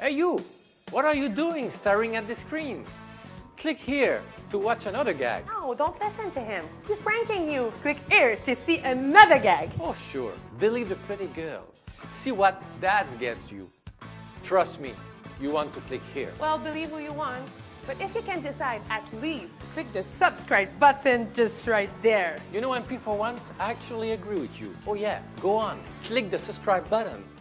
Hey you! What are you doing staring at the screen? Click here to watch another gag. No, don't listen to him. He's pranking you. Click here to see another gag. Oh sure, Billy the pretty girl. See what that gets you. Trust me, you want to click here. Well, believe who you want. But if you can decide, at least click the subscribe button just right there. You know, MP for once, I actually agree with you. Oh yeah, go on, click the subscribe button.